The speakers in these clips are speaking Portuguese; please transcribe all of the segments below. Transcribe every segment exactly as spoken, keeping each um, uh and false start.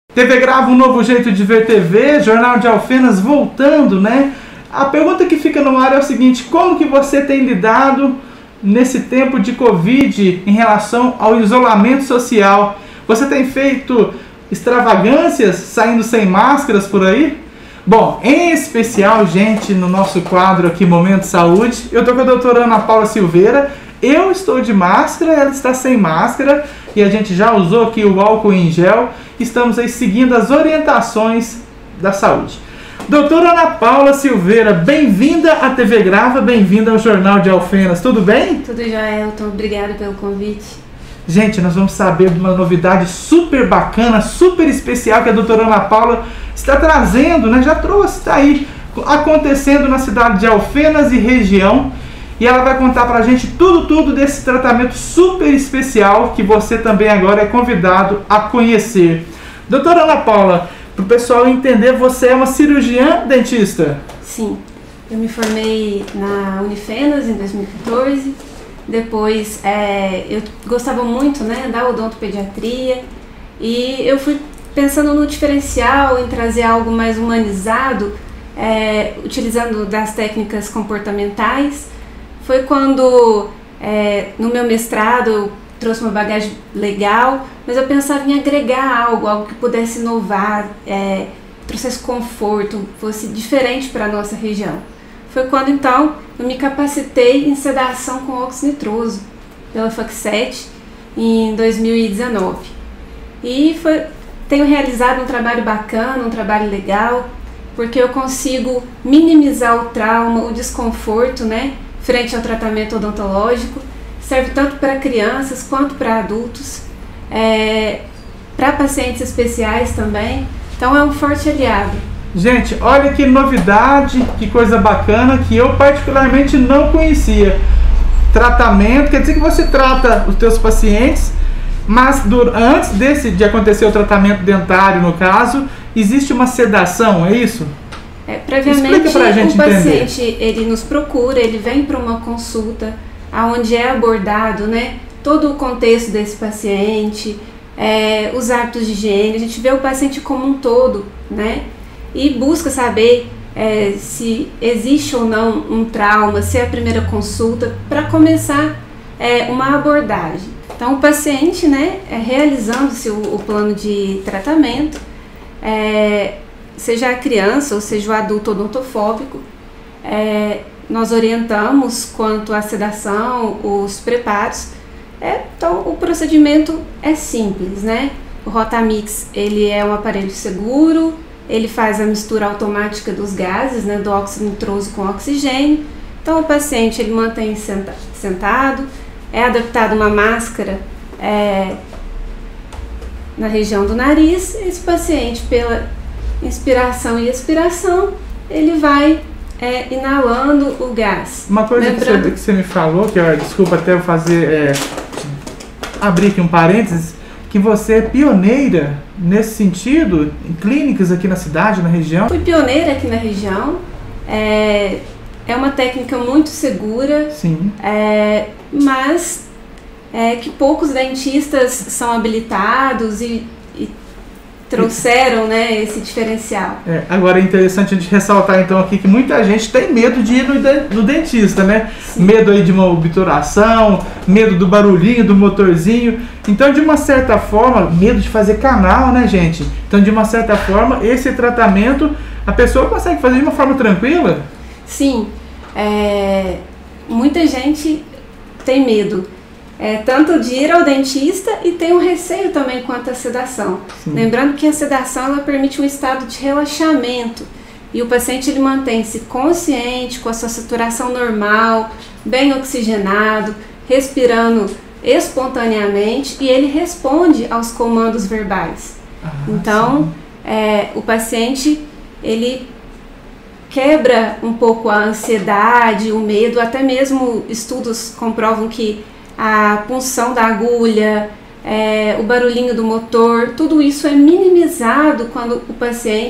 T V Grava, um novo jeito de ver T V, Jornal de Alfenas voltando, né? A pergunta que fica no ar é o seguinte: como que você tem lidado nesse tempo de Covid em relação ao isolamento social? Você tem feito extravagâncias saindo sem máscaras por aí? Bom, em especial, gente, no nosso quadro aqui, Momento Saúde, eu tô com a doutora Ana Paula Silveira. Eu estou de máscara, ela está sem máscara e a gente já usou aqui o álcool em gel. Estamos aí seguindo as orientações da saúde. Doutora Ana Paula Silveira, bem-vinda à T V Grava, bem-vinda ao Jornal de Alfenas, tudo bem? Tudo jóia, Elton, obrigada pelo convite. Gente, nós vamos saber de uma novidade super bacana, super especial que a doutora Ana Paula está trazendo, né? Já trouxe, está aí acontecendo na cidade de Alfenas e região. E ela vai contar pra gente tudo, tudo desse tratamento super especial que você também agora é convidado a conhecer. Doutora Ana Paula, para o pessoal entender, você é uma cirurgiã dentista? Sim, eu me formei na Unifenas em dois mil e quatorze. Depois é, eu gostava muito, né, da odontopediatria e eu fui pensando no diferencial, em trazer algo mais humanizado, é, utilizando das técnicas comportamentais. Foi quando, é, no meu mestrado, eu trouxe uma bagagem legal, mas eu pensava em agregar algo, algo que pudesse inovar, é, trouxesse conforto, fosse diferente para a nossa região. Foi quando, então, eu me capacitei em sedação com óxido nitroso pela FACSET em dois mil e dezenove. E foi, tenho realizado um trabalho bacana, um trabalho legal, porque eu consigo minimizar o trauma, o desconforto, né? Frente ao tratamento odontológico, serve tanto para crianças quanto para adultos, é, para pacientes especiais também, então é um forte aliado. Gente, olha que novidade, que coisa bacana que eu particularmente não conhecia. Tratamento, quer dizer que você trata os teus pacientes, mas do, antes desse, de acontecer o tratamento dentário, no caso, existe uma sedação, é isso? É, previamente, o paciente ele nos procura, ele vem para uma consulta onde é abordado, né, todo o contexto desse paciente, é, os hábitos de higiene, a gente vê o paciente como um todo, né, e busca saber é, se existe ou não um trauma, se é a primeira consulta, para começar é, uma abordagem. Então o paciente, né, é, realizando-se o, o plano de tratamento, é, seja a criança ou seja o adulto odontofóbico, é, nós orientamos quanto à sedação, os preparos. É, então o procedimento é simples, né? O Rotamix, ele é um aparelho seguro, ele faz a mistura automática dos gases, né, do óxido nitroso com oxigênio. Então o paciente ele mantém senta, sentado, é adaptada uma máscara é, na região do nariz. Esse paciente, pela inspiração e expiração, ele vai é, inalando o gás. Uma coisa que você, que você me falou, que eu, desculpa até eu fazer, é, abrir aqui um parênteses, que você é pioneira nesse sentido, em clínicas aqui na cidade, na região. Fui pioneira aqui na região, é, é uma técnica muito segura, sim, é, mas é, que poucos dentistas são habilitados e trouxeram, né, esse diferencial. É, agora é interessante a gente ressaltar então aqui que muita gente tem medo de ir no, de, no dentista, né? Sim. Medo aí de uma obturação, medo do barulhinho, do motorzinho. Então, de uma certa forma, medo de fazer canal, né, gente? Então, de uma certa forma, esse tratamento a pessoa consegue fazer de uma forma tranquila? Sim. É, muita gente tem medo. É, tanto de ir ao dentista e tem um receio também quanto à sedação. Sim. Lembrando que a sedação ela permite um estado de relaxamento e o paciente ele mantém-se consciente, com a sua saturação normal, bem oxigenado, respirando espontaneamente e ele responde aos comandos verbais. Ah, então, é, o paciente ele quebra um pouco a ansiedade, o medo, até mesmo estudos comprovam que a punção da agulha, é, o barulhinho do motor, tudo isso é minimizado quando o paciente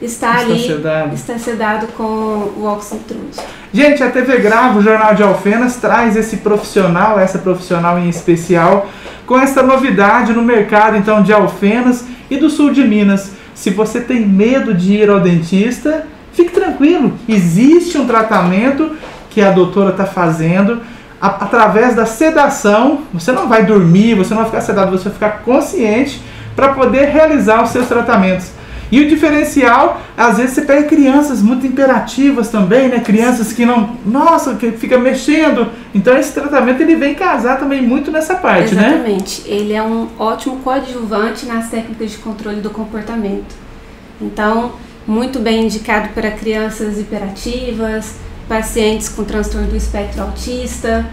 está, está ali, sedado. está sedado com o óxido nitroso. Gente, a T V Gravo, o Jornal de Alfenas, traz esse profissional, essa profissional em especial, com essa novidade no mercado então de Alfenas e do sul de Minas. Se você tem medo de ir ao dentista, fique tranquilo, existe um tratamento que a doutora está fazendo a, através da sedação. Você não vai dormir, você não vai ficar sedado, você vai ficar consciente para poder realizar os seus tratamentos. E o diferencial, às vezes você pega crianças muito imperativas também, né? Crianças que não, nossa, que fica mexendo. Então esse tratamento ele vem casar também muito nessa parte, Exatamente. né? Exatamente. Ele é um ótimo coadjuvante nas técnicas de controle do comportamento. Então, muito bem indicado para crianças hiperativas, pacientes com transtorno do espectro autista,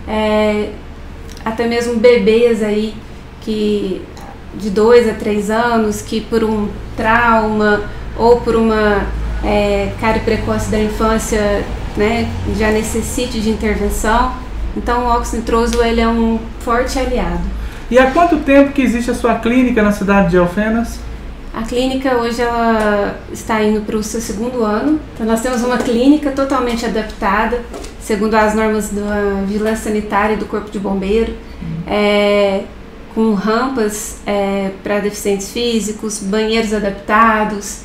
é, até mesmo bebês aí que de dois a três anos que por um trauma ou por uma é, cárie precoce da infância, né, já necessite de intervenção. Então o óxido nitroso ele é um forte aliado. E há quanto tempo que existe a sua clínica na cidade de Alfenas? A clínica hoje ela está indo para o seu segundo ano. Então nós temos uma clínica totalmente adaptada, segundo as normas da vigilância sanitária e do Corpo de Bombeiro, hum. é, com rampas é, para deficientes físicos, banheiros adaptados.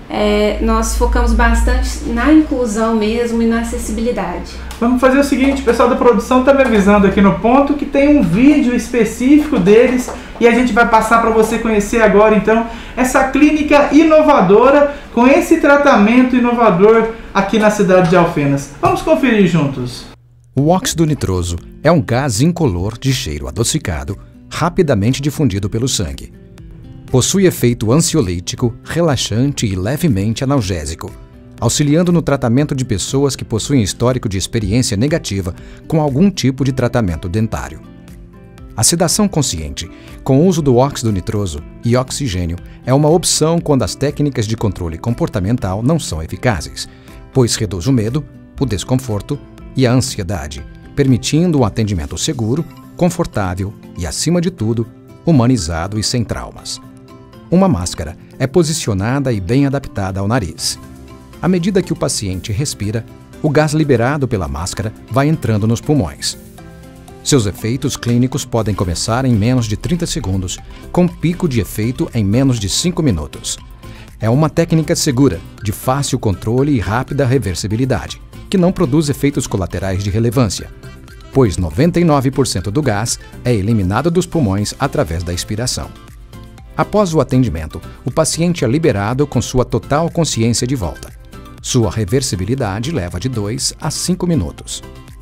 É, nós focamos bastante na inclusão mesmo e na acessibilidade. Vamos fazer o seguinte, o pessoal da produção está me avisando aqui no ponto que tem um vídeo específico deles e a gente vai passar para você conhecer agora então essa clínica inovadora com esse tratamento inovador aqui na cidade de Alfenas. Vamos conferir juntos. O óxido nitroso é um gás incolor de cheiro adocicado, rapidamente difundido pelo sangue. Possui efeito ansiolítico, relaxante e levemente analgésico, auxiliando no tratamento de pessoas que possuem histórico de experiência negativa com algum tipo de tratamento dentário. A sedação consciente, com o uso do óxido nitroso e oxigênio, é uma opção quando as técnicas de controle comportamental não são eficazes, pois reduz o medo, o desconforto e a ansiedade, permitindo um atendimento seguro, confortável e, acima de tudo, humanizado e sem traumas. Uma máscara é posicionada e bem adaptada ao nariz. À medida que o paciente respira, o gás liberado pela máscara vai entrando nos pulmões. Seus efeitos clínicos podem começar em menos de trinta segundos, com pico de efeito em menos de cinco minutos. É uma técnica segura, de fácil controle e rápida reversibilidade, que não produz efeitos colaterais de relevância, pois noventa e nove por cento do gás é eliminado dos pulmões através da expiração. Após o atendimento, o paciente é liberado com sua total consciência de volta. Sua reversibilidade leva de dois a cinco minutos.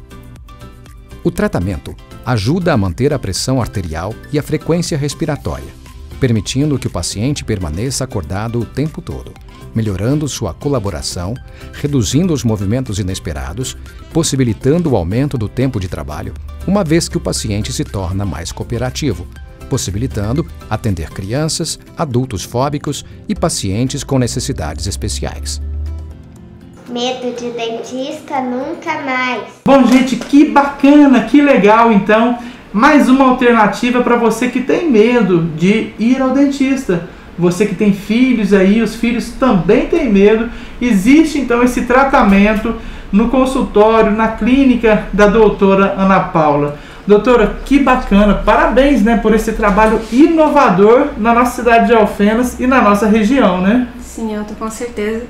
O tratamento ajuda a manter a pressão arterial e a frequência respiratória, permitindo que o paciente permaneça acordado o tempo todo, melhorando sua colaboração, reduzindo os movimentos inesperados, possibilitando o aumento do tempo de trabalho, uma vez que o paciente se torna mais cooperativo, possibilitando atender crianças, adultos fóbicos e pacientes com necessidades especiais. Medo de dentista nunca mais. Bom, gente, que bacana, que legal, então, mais uma alternativa para você que tem medo de ir ao dentista. Você que tem filhos aí, os filhos também têm medo. Existe então esse tratamento no consultório, na clínica da doutora Ana Paula. Doutora, que bacana, parabéns, né, por esse trabalho inovador na nossa cidade de Alfenas e na nossa região, né? Sim, Elton, com certeza.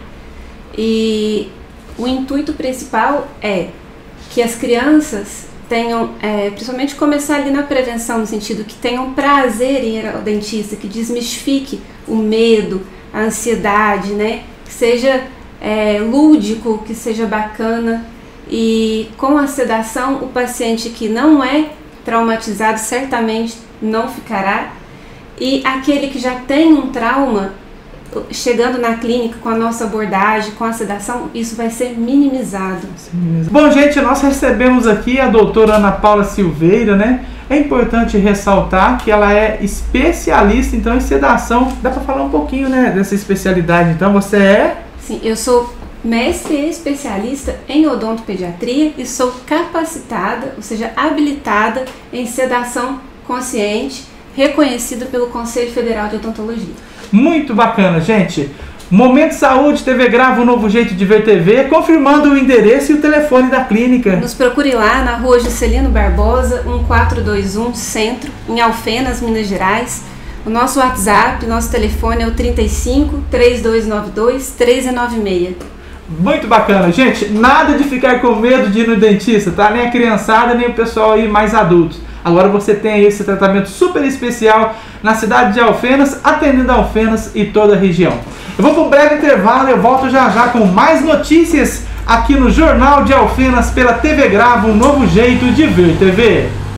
E o intuito principal é que as crianças tenham, é, principalmente começar ali na prevenção, no sentido que tenham prazer em ir ao dentista, que desmistifique o medo, a ansiedade, né? Que seja é, lúdico, que seja bacana. E com a sedação, o paciente que não é traumatizado certamente não ficará. E aquele que já tem um trauma, chegando na clínica com a nossa abordagem, com a sedação, isso vai ser minimizado. Bom, gente, nós recebemos aqui a doutora Ana Paula Silveira, né? É importante ressaltar que ela é especialista, então, em sedação. Dá para falar um pouquinho, né, dessa especialidade? Então, você é? Sim, eu sou mestre e especialista em odontopediatria e sou capacitada, ou seja, habilitada em sedação consciente, reconhecida pelo Conselho Federal de Odontologia. Muito bacana, gente. Momento Saúde, T V Grava, um novo jeito de ver T V, confirmando o endereço e o telefone da clínica. Nos procure lá na rua Juscelino Barbosa, um quatro dois um, Centro, em Alfenas, Minas Gerais. O nosso WhatsApp, nosso telefone é o trinta e cinco, três dois nove dois, um três nove seis. Muito bacana, gente. Nada de ficar com medo de ir no dentista, tá? Nem a criançada, nem o pessoal aí mais adultos. Agora você tem aí esse tratamento super especial na cidade de Alfenas, atendendo Alfenas e toda a região. Eu vou para um breve intervalo e eu volto já já com mais notícias aqui no Jornal de Alfenas pela T V Grava, um novo jeito de ver T V.